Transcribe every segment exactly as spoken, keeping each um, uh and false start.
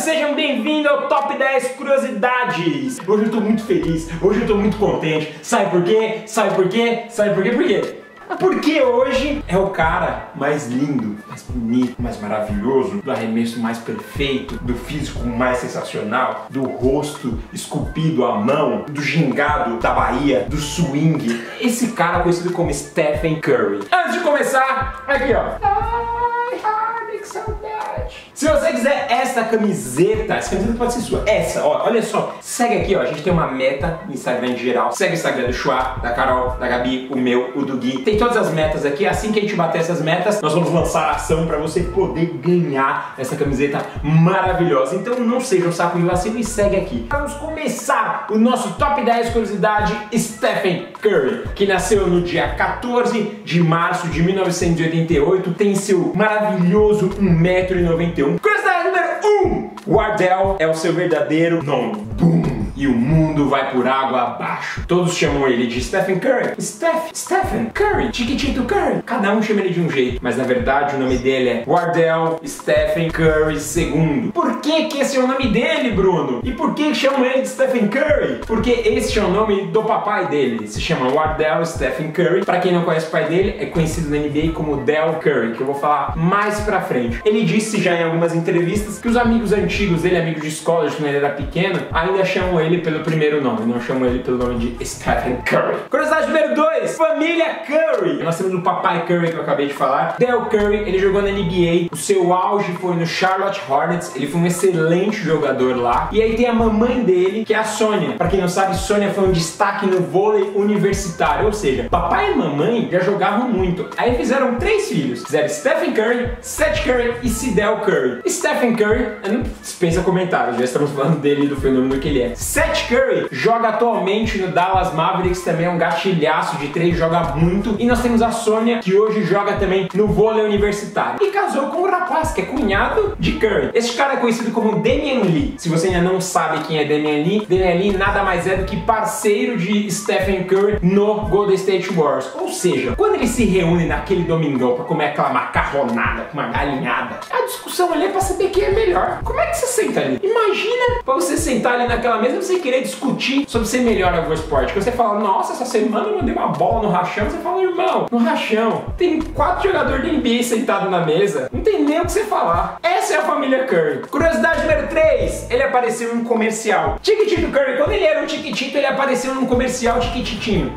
sejam bem-vindos ao Top dez Curiosidades. Hoje eu tô muito feliz, hoje eu tô muito contente. Sabe por quê? Sabe por quê? Sabe por quê? Por quê? Porque hoje é o cara mais lindo, mais bonito, mais maravilhoso, do arremesso mais perfeito, do físico mais sensacional, do rosto esculpido à mão, do gingado da Bahia, do swing. Esse cara conhecido como Stephen Curry. Antes de começar, aqui ó. Ai, ai, que saudade. Se você quiser essa camiseta, essa camiseta pode ser sua. Essa, ó, olha só. Segue aqui, ó. A gente tem uma meta no Instagram em geral. Segue o Instagram do Chua, da Carol, da Gabi, o meu, o do Gui. Tem todas as metas aqui. Assim que a gente bater essas metas, nós vamos lançar a ação pra você poder ganhar essa camiseta maravilhosa. Então não seja um saco de vacilo e segue aqui. Vamos começar o nosso Top dez Curiosidade Stephen Curry, que nasceu no dia quatorze de março de mil novecentos e oitenta e oito. Tem seu maravilhoso um metro e noventa e um. Curiosidade número um. Wardell é o seu verdadeiro nome. Boom! E o mundo vai por água abaixo. Todos chamam ele de Stephen Curry. Steph, Stephen Curry, Chiquitito Curry. Cada um chama ele de um jeito, mas na verdade o nome dele é Wardell Stephen Curry segundo. Por que que esse é o nome dele, Bruno? E por que chamam ele de Stephen Curry? Porque esse é o nome do papai dele. Se chama Wardell Stephen Curry. Pra quem não conhece o pai dele, é conhecido na N B A como Del Curry, que eu vou falar mais pra frente. Ele disse já em algumas entrevistas que os amigos antigos dele, amigos de escola, quando ele era pequeno, ainda chamam ele pelo primeiro nome, não chamam ele pelo nome de Stephen Curry. Curiosidade número dois, família Curry. Nós temos o papai Curry que eu acabei de falar. Del Curry, ele jogou na N B A, o seu auge foi no Charlotte Hornets, ele foi um excelente jogador lá. E aí tem a mamãe dele, que é a Sônia. Pra quem não sabe, Sônia foi um destaque no vôlei universitário, ou seja, papai e mamãe já jogavam muito. Aí fizeram três filhos, fizeram Stephen Curry, Seth Curry e Sidel Curry. Stephen Curry, não dispensa comentários, já estamos falando dele e do fenômeno que ele é. Seth Curry joga atualmente no Dallas Mavericks, também é um gatilhaço de três, joga muito. E nós temos a Sônia, que hoje joga também no vôlei universitário. E casou com um rapaz, que é cunhado de Curry. Esse cara é conhecido como Damian Lee. Se você ainda não sabe quem é Damian Lee, Damian Lee nada mais é do que parceiro de Stephen Curry no Golden State Warriors. Ou seja, quando eles se reúnem naquele domingão pra comer aquela macarronada com uma galinhada, a discussão ali é pra saber quem é melhor. Como é que você senta ali? Imagina pra você sentar ali naquela mesa e você querer discutir sobre ser melhor em algum esporte. Que você fala, nossa, essa semana eu mandei uma bola no rachão. Você fala, irmão, no rachão tem quatro jogadores de N B A sentados na mesa. Não tem nem o que você falar. Essa é a família Curry. Curiosidade número três. Ele apareceu em um comercial. Chiquitito Curry, quando ele era um chiquitito, ele apareceu num comercial chiquititinho.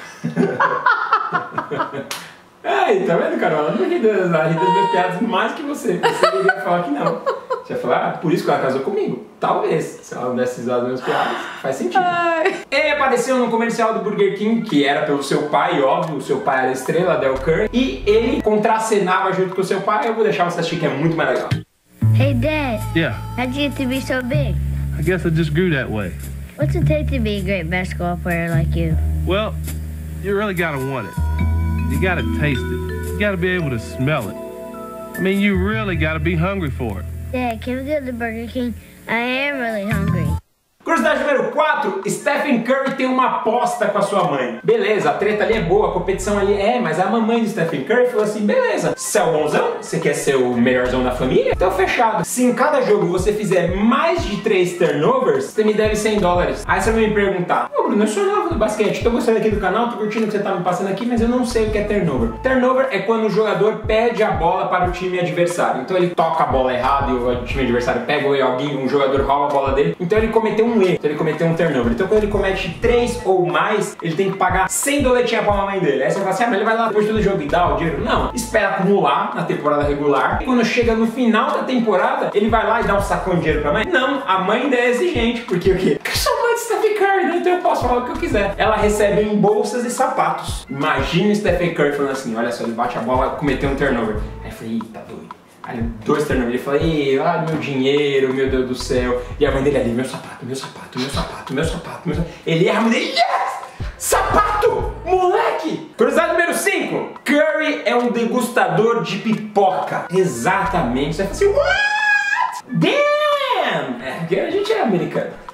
Aí, tá vendo, Carol? Ela não ri das, ri das minhas piadas mais que você. Você iria falar que não. Você ia falar, ah, por isso que ela casou comigo. Talvez. Se ela não desse risada das minhas piadas, faz sentido. Ai. Ele apareceu no comercial do Burger King, que era pelo seu pai, óbvio. O seu pai era a estrela, Del Curry. E ele contracenava junto com o seu pai. Eu vou deixar você assistir, que é muito mais legal. Hey, Dad. Yeah. How'd you get to be so big? I guess I just grew that way. What's it take to be a great basketball player like you? Well, you really gotta want it. You gotta taste it. You gotta be able to smell it. I mean, you really gotta be hungry for it. Dad, can we go to the Burger King? I am really hungry. Curiosidade número quatro, Stephen Curry tem uma aposta com a sua mãe. Beleza, a treta ali é boa, a competição ali é, mas a mamãe do Stephen Curry falou assim, beleza, você é o bonzão? Você quer ser o melhorzão da família? Então fechado. Se em cada jogo você fizer mais de três turnovers, você me deve cem dólares. Aí você vai me perguntar, ô Bruno, eu sou novo do basquete, tô gostando aqui do canal, tô curtindo o que você tá me passando aqui, mas eu não sei o que é turnover. Turnover é quando o jogador perde a bola para o time adversário. Então ele toca a bola errada e o time adversário pega ou alguém, um jogador rouba a bola dele. Então ele cometeu um erro. Então ele cometeu um turnover. Então quando ele comete três ou mais, ele tem que pagar cem doletinhas pra mamãe dele. Aí você fala assim, ah, mas ele vai lá depois do jogo e dá o dinheiro? Não, espera acumular na temporada regular. E quando chega no final da temporada, ele vai lá e dá um sacão de dinheiro pra mãe? Não, a mãe ainda é exigente. Porque o quê? Porque eu sou mãe de Stephen Curry, né? Então eu posso falar o que eu quiser. Ela recebe em bolsas e sapatos. Imagina o Stephen Curry falando assim, olha só, ele bate a bola, cometeu um turnover. Aí eu falei, eita, doido. Aí dois turnovers, ele falou, ei, ah, meu dinheiro, meu Deus do céu. E a mãe dele ali, meu sapato, meu sapato, meu sapato, meu sapato, meu sapato. Ele erra, a mãe dele, yes! Sapato! Moleque! Curiosidade número cinco. Curry é um degustador de pipoca. Exatamente. Você vai falar assim, what? Damn! É, porque a gente é americano.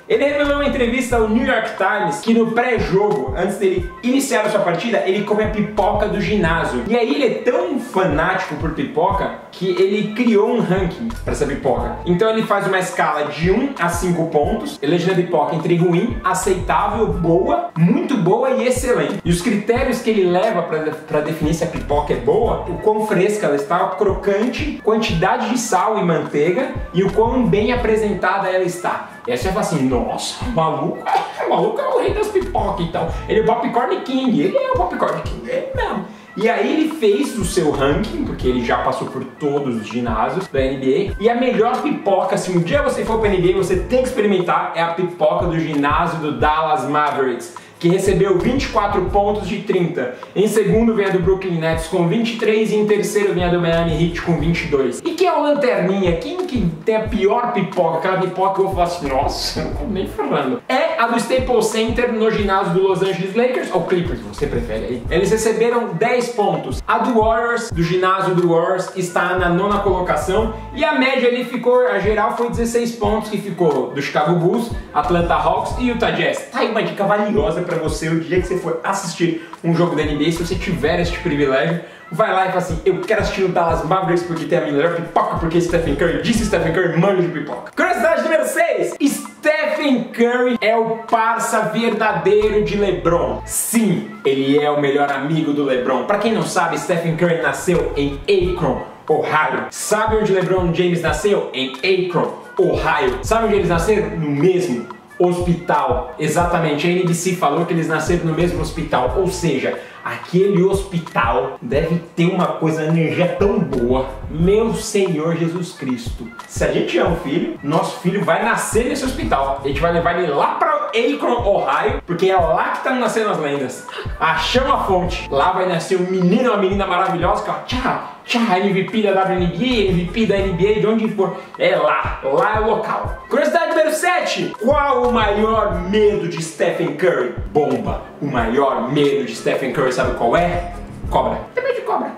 Ele revelou em uma entrevista ao New York Times que no pré-jogo, antes dele iniciar a sua partida, ele come a pipoca do ginásio. E aí ele é tão fanático por pipoca que ele criou um ranking para essa pipoca. Então ele faz uma escala de um a cinco pontos, elegendo a pipoca entre ruim, aceitável, boa, muito boa e excelente. E os critérios que ele leva para definir se a pipoca é boa: o quão fresca ela está, o crocante, quantidade de sal e manteiga e o quão bem apresentada ela está. E aí você fala assim, nossa, o maluco, o maluco é o rei das pipocas, então. Ele é o Popcorn King, ele é o Popcorn King, é mesmo. E aí ele fez o seu ranking, porque ele já passou por todos os ginásios da N B A. E a melhor pipoca, se um dia você for para a N B A, você tem que experimentar, é a pipoca do ginásio do Dallas Mavericks, que recebeu vinte e quatro pontos de trinta. Em segundo vem a do Brooklyn Nets com vinte e três e em terceiro vem a do Miami Heat com vinte e dois. E quem é o lanterninha? Quem que tem a pior pipoca? Aquela pipoca que eu vou falar assim, nossa, não tô nem falando. É a do Staples Center no ginásio do Los Angeles Lakers, ou Clippers, você prefere aí. Eles receberam dez pontos. A do Warriors, do ginásio do Warriors, está na nona colocação. E a média ali ficou, a geral foi dezesseis pontos, que ficou do Chicago Bulls, Atlanta Hawks e Utah Jazz. Tá aí uma dica valiosa para você o dia que você for assistir um jogo da N B A. Se você tiver este privilégio, vai lá e fala assim, eu quero assistir o Dallas Mavericks porque tem a melhor pipoca, porque Stephen Curry disse Stephen Curry manja de pipoca. Curiosidade número seis. Stephen Curry é o parça verdadeiro de LeBron. Sim, ele é o melhor amigo do LeBron. Para quem não sabe, Stephen Curry nasceu em Akron, Ohio. Sabe onde LeBron James nasceu? Em Akron, Ohio. Sabe onde eles nasceram? No mesmo hospital. Exatamente, a N B C falou que eles nasceram no mesmo hospital, ou seja, aquele hospital deve ter uma coisa, energia tão boa. Meu Senhor Jesus Cristo. Se a gente é um filho, nosso filho vai nascer nesse hospital. A gente vai levar ele lá para Akron, Ohio, porque é lá que estão nascendo as lendas. Achamos a fonte. Lá vai nascer um menino, uma menina maravilhosa que, ó, tchau, tchau, M V P da W N B A, M V P da N B A, de onde for. É lá, lá é o local. Curiosidade número sete. Qual o maior medo de Stephen Curry? Bomba. O maior medo de Stephen Curry, sabe qual é? Cobra. Tem medo de cobra.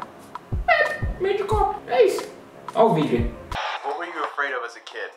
É, medo de cobra. É isso. Olha o vídeo. What were you afraid of as a kid?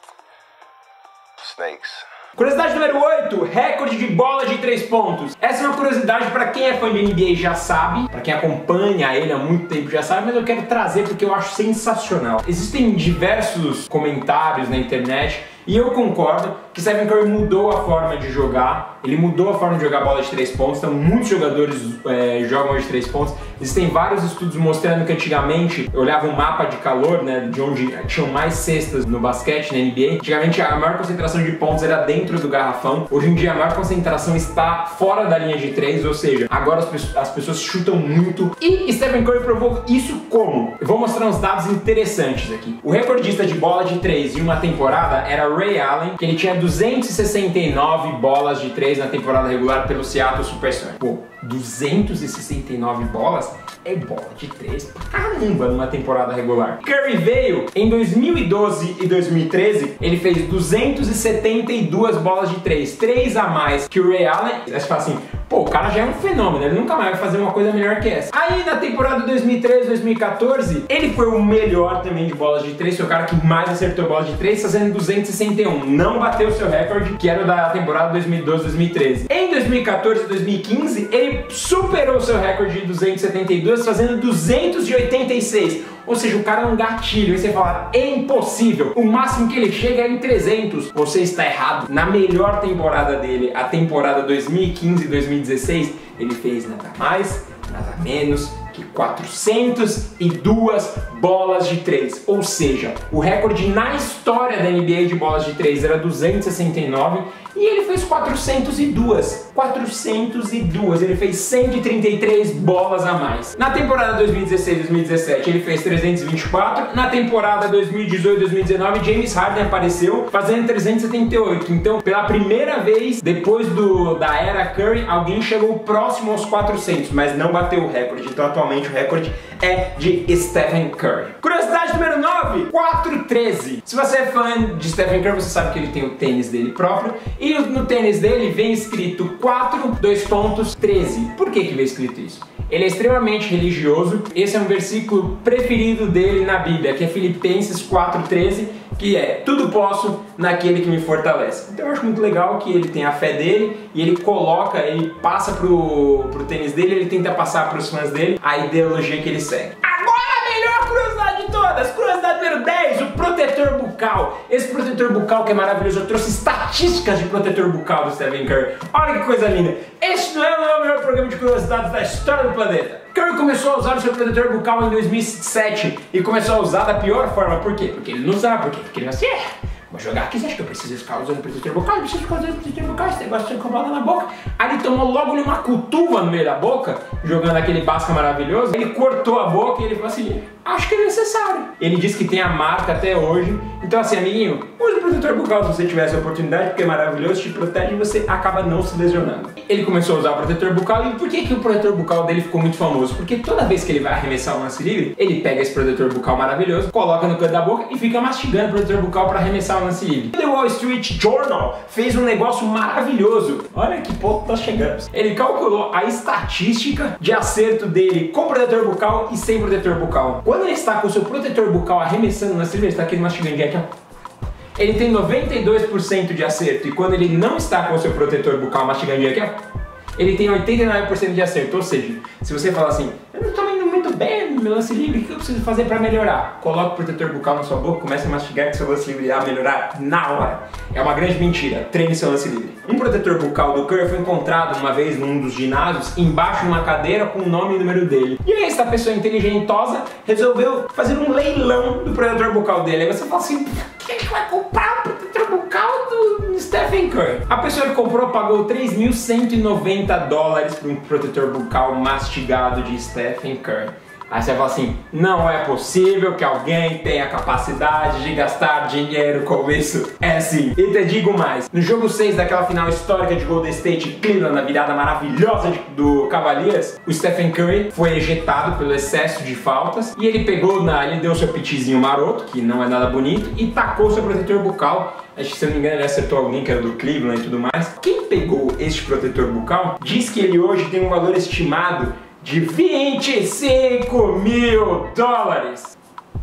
Snakes. Curiosidade número oito, recorde de bolas de três pontos. Essa é uma curiosidade para quem é fã de N B A já sabe, para quem acompanha ele há muito tempo já sabe, mas eu quero trazer porque eu acho sensacional. Existem diversos comentários na internet e eu concordo que Stephen Curry mudou a forma de jogar, ele mudou a forma de jogar bola de três pontos, então muitos jogadores é, jogam de três pontos. Existem vários estudos mostrando que antigamente eu olhava um mapa de calor, né, de onde tinham mais cestas no basquete, na N B A. Antigamente a maior concentração de pontos era dentro do garrafão, hoje em dia a maior concentração está fora da linha de três, ou seja, agora as, pessoas, as pessoas chutam muito e Stephen Curry provou isso como? Eu vou mostrar uns dados interessantes aqui. O recordista de bola de três em uma temporada era Ray Allen, que ele tinha duzentos e sessenta e nove bolas de três na temporada regular pelo Seattle Supersonics. Pô, duzentos e sessenta e nove bolas é bola de três pra caramba numa temporada regular. Curry veio em dois mil e doze e dois mil e treze, ele fez duzentos e setenta e duas bolas de três, três a mais que o Ray Allen. Aí você fala assim, pô, o cara já é um fenômeno, ele nunca mais vai fazer uma coisa melhor que essa. Aí na temporada dois mil e treze, dois mil e quatorze, ele foi o melhor também de bolas de três, foi o cara que mais acertou bolas de três, fazendo duzentos e sessenta e um. Não bateu o seu recorde, que era o da temporada dois mil e doze, dois mil e treze. Em dois mil e quatorze e dois mil e quinze, ele superou o seu recorde de duzentos e setenta e dois, fazendo duzentos e oitenta e seis. Ou seja, o cara é um gatilho. Aí você fala, é impossível. O máximo que ele chega é em trezentos. Você está errado. Na melhor temporada dele, a temporada dois mil e quinze e dois mil e dezesseis, ele fez nada mais, nada menos que quatrocentas e duas bolas de três. Ou seja, o recorde na história da N B A de bolas de três era duzentos e sessenta e nove e ele fez quatrocentas e duas. quatrocentas e duas. Ele fez cento e trinta e três bolas a mais. Na temporada dois mil e dezesseis, dois mil e dezessete, ele fez trezentos e vinte e quatro. Na temporada dois mil e dezoito, dois mil e dezenove, James Harden apareceu fazendo trezentos e setenta e oito. Então, pela primeira vez, depois do, da era Curry, alguém chegou próximo aos quatrocentos, mas não bateu o recorde. Então, atualmente, o recorde é de Stephen Curry. Curiosidade número nove, quatro treze. Se você é fã de Stephen Curry, você sabe que ele tem o tênis dele próprio. E no tênis dele vem escrito quatro, dois pontos, treze. Por que que vem escrito isso? Ele é extremamente religioso. Esse é um versículo preferido dele na Bíblia, que é Filipenses quatro treze, que é tudo posso naquele que me fortalece. Então eu acho muito legal que ele tem a fé dele e ele coloca, ele passa pro, pro tênis dele, ele tenta passar pros fãs dele a ideologia que ele segue. Agora a melhor curiosidade de todas, curiosidade número dez, o protetor bucal. Esse protetor bucal que é maravilhoso, eu trouxe estatísticas de protetor bucal do Stephen Curry. Olha que coisa linda. Este não é o melhor programa de curiosidades da história do planeta. Curry começou a usar o seu protetor bucal em dois mil e sete e começou a usar da pior forma. Por quê? Porque ele não usava. Por quê? Porque ele não assim, é, vou jogar aqui, você acha que eu preciso ficar usando protetor bucal? Eu preciso ficar usando protetor bucal, esse negócio de cobada na boca. Aí ele tomou logo uma cutuva no meio da boca, jogando aquele basca maravilhoso. Ele cortou a boca e ele falou assim, acho que é necessário. Ele disse que tem a marca até hoje. Então assim, amiguinho, use o protetor bucal se você tiver essa oportunidade, porque é maravilhoso, te protege e você acaba não se lesionando. Ele começou a usar o protetor bucal e por que, que o protetor bucal dele ficou muito famoso? Porque toda vez que ele vai arremessar um lance livre, ele pega esse protetor bucal maravilhoso, coloca no canto da boca e fica mastigando o protetor bucal para arremessar o lance livre. The Wall Street Journal fez um negócio maravilhoso. Olha que ponto tá chegando. Ele calculou a estatística de acerto dele com protetor bucal e sem protetor bucal. Quando ele está com o seu protetor bucal arremessando o lance livre, ele está aqui mastigando aqui, ó. Ele tem noventa e dois por cento de acerto e quando ele não está com o seu protetor bucal mastigando aqui, ó, ele tem oitenta e nove por cento de acerto. Ou seja, se você falar assim, eu não estou indo muito bem no meu lance livre, o que eu preciso fazer para melhorar? Coloque o protetor bucal na sua boca, comece a mastigar que seu lance livre irá melhorar na hora. É uma grande mentira, treine seu lance livre. Um protetor bucal do Curry foi encontrado uma vez num dos ginásios, embaixo de uma cadeira com o nome e o número dele. E aí essa pessoa inteligentosa resolveu fazer um leilão do protetor bucal dele. Aí você fala assim, quem que vai comprar o protetor bucal do Stephen Curry? A pessoa que comprou pagou três mil cento e noventa dólares por um protetor bucal mastigado de Stephen Curry. Aí você fala assim, não é possível que alguém tenha capacidade de gastar dinheiro com isso. É sim. E te digo mais, no jogo seis daquela final histórica de Golden State e Cleveland, na virada maravilhosa de, do Cavaliers, o Stephen Curry foi ejetado pelo excesso de faltas e ele pegou, na, ele deu seu pitizinho maroto, que não é nada bonito, e tacou seu protetor bucal. Acho que, se eu não me engano, ele acertou alguém que era do Cleveland e tudo mais. Quem pegou este protetor bucal diz que ele hoje tem um valor estimado de vinte e cinco mil dólares.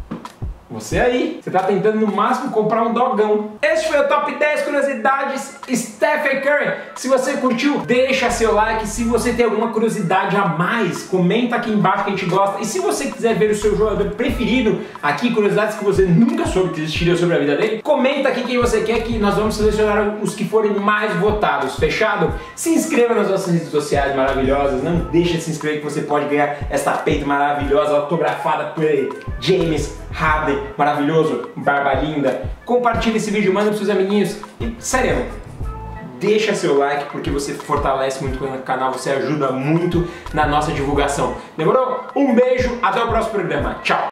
Você aí, você tá tentando no máximo comprar um dogão. Este foi o top dez curiosidades Stephen Curry. Se você curtiu, deixa seu like. Se você tem alguma curiosidade a mais, comenta aqui embaixo que a gente gosta. E se você quiser ver o seu jogador preferido aqui, curiosidades que você nunca soube que existiria sobre a vida dele, comenta aqui quem você quer que nós vamos selecionar os que forem mais votados. Fechado? Se inscreva nas nossas redes sociais maravilhosas. Não deixe de se inscrever que você pode ganhar esta peita maravilhosa autografada por James Harden, maravilhoso, barba linda. Compartilhe esse vídeo, manda pros seus amiguinhos. E, sério, deixa seu like porque você fortalece muito o canal, você ajuda muito na nossa divulgação. Demorou? Um beijo, até o próximo programa. Tchau!